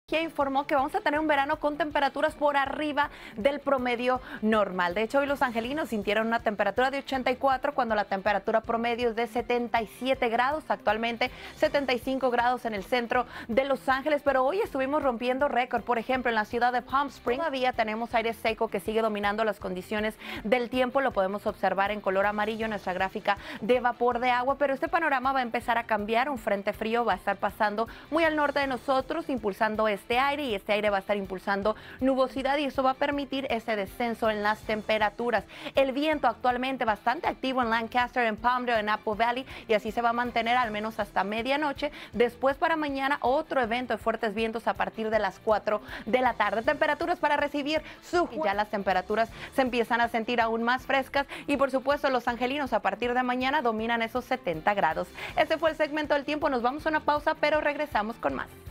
Informó que vamos a tener un verano con temperaturas por arriba del promedio normal. De hecho, hoy los angelinos sintieron una temperatura de 84 cuando la temperatura promedio es de 77 grados. Actualmente 75 grados en el centro de Los Ángeles, pero hoy estuvimos rompiendo récord. Por ejemplo, en la ciudad de Palm Springs todavía tenemos aire seco que sigue dominando las condiciones del tiempo. Lo podemos observar en color amarillo en nuestra gráfica de vapor de agua, pero este panorama va a empezar a cambiar. Un frente frío va a estar pasando muy al norte de nosotros, impulsando este aire, y este aire va a estar impulsando nubosidad, y eso va a permitir ese descenso en las temperaturas. El viento actualmente bastante activo en Lancaster, en Palmdale, en Apple Valley, y así se va a mantener al menos hasta medianoche. Después, para mañana, otro evento de fuertes vientos a partir de las 4 de la tarde. Temperaturas para recibir y ya las temperaturas se empiezan a sentir aún más frescas, y por supuesto los angelinos a partir de mañana dominan esos 70 grados. Este fue el segmento del tiempo. Nos vamos a una pausa, pero regresamos con más.